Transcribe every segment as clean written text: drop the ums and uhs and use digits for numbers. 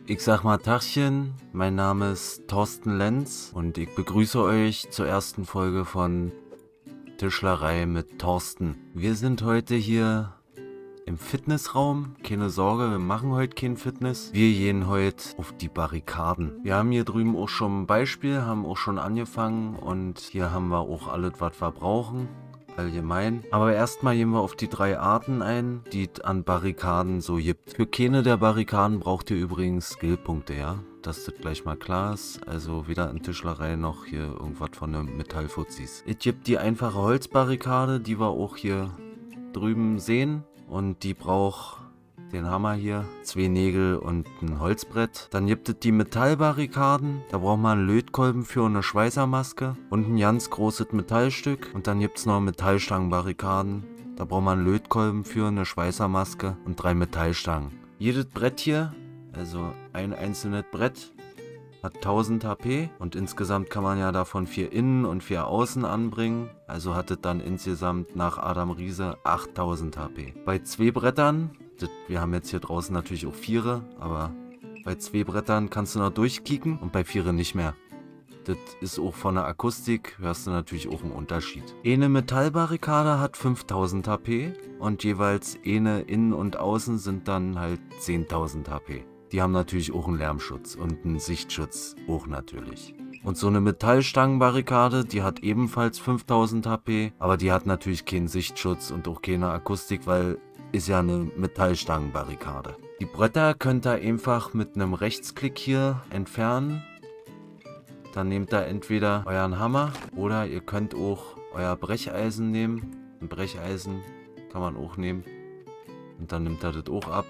Ich sag mal Tachchen, mein Name ist Thorsten Lenz und ich begrüße euch zur ersten Folge von Tischlerei mit Thorsten. Wir sind heute hier im Fitnessraum. Keine Sorge, wir machen heute kein Fitness. Wir gehen heute auf die Barrikaden. Wir haben hier drüben auch schon ein Beispiel, haben auch schon angefangen und hier haben wir auch alles, was wir brauchen. Allgemein. Aber erstmal gehen wir auf die 3 Arten ein, die es an Barrikaden so gibt. Für keine der Barrikaden braucht ihr übrigens Skillpunkte, ja? Dass das gleich mal klar ist. Also weder in Tischlerei noch hier irgendwas von den Metallfuzis. Es gibt die einfache Holzbarrikade, die wir auch hier drüben sehen. Und die braucht den Hammer hier, 2 Nägel und ein Holzbrett. Dann gibt es die Metallbarrikaden. Da braucht man einen Lötkolben für eine Schweißermaske und ein ganz großes Metallstück. Und dann gibt es noch Metallstangenbarrikaden. Da braucht man einen Lötkolben für eine Schweißermaske und 3 Metallstangen. Jedes Brett hier, also ein einzelnes Brett, hat 1000 HP und insgesamt kann man ja davon 4 innen und 4 außen anbringen. Also hat es dann insgesamt nach Adam Riese 8000 HP. Bei 2 Brettern, wir haben jetzt hier draußen natürlich auch 4, aber bei 2 Brettern kannst du noch durchkicken und bei 4 nicht mehr. Das ist auch von der Akustik, hörst du natürlich auch einen Unterschied. Eine Metallbarrikade hat 5000 HP und jeweils eine innen und außen sind dann halt 10.000 HP. Die haben natürlich auch einen Lärmschutz und einen Sichtschutz auch natürlich. Und so eine Metallstangenbarrikade, die hat ebenfalls 5000 HP, aber die hat natürlich keinen Sichtschutz und auch keine Akustik, weil ist ja eine Metallstangenbarrikade. Die Bretter könnt ihr einfach mit einem Rechtsklick hier entfernen. Dann nehmt ihr entweder euren Hammer oder ihr könnt auch euer Brecheisen nehmen. Ein Brecheisen kann man auch nehmen. Und dann nimmt ihr das auch ab.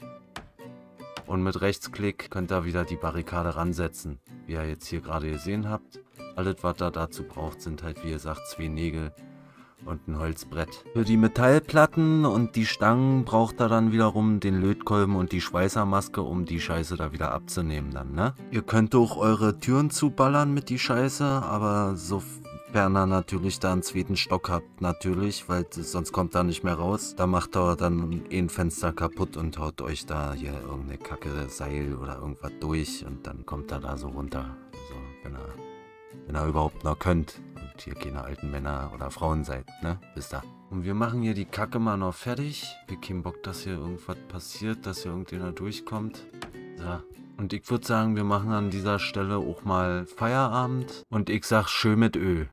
Und mit Rechtsklick könnt ihr wieder die Barrikade ransetzen. Wie ihr jetzt hier gerade gesehen habt. Alles, was ihr dazu braucht, sind halt wie gesagt 2 Nägel und ein Holzbrett. Für die Metallplatten und die Stangen braucht ihr dann wiederum den Lötkolben und die Schweißermaske, um die Scheiße da wieder abzunehmen dann, ne? Ihr könnt auch eure Türen zuballern mit die Scheiße, aber sofern ihr natürlich da einen zweiten Stock habt, natürlich, weil sonst kommt da nicht mehr raus. Da macht ihr dann ein Fenster kaputt und haut euch da hier irgendeine Kacke Seil oder irgendwas durch und dann kommt er da so runter. Also, wenn ihr überhaupt noch könnt. Und hier keine alten Männer oder Frauen seid, ne? Wisst ihr. Und wir machen hier die Kacke mal noch fertig. Wir haben keinen Bock, dass hier irgendwas passiert, dass hier irgendjemand durchkommt. So. Und ich würde sagen, wir machen an dieser Stelle auch mal Feierabend. Und ich sag schön mit Ö.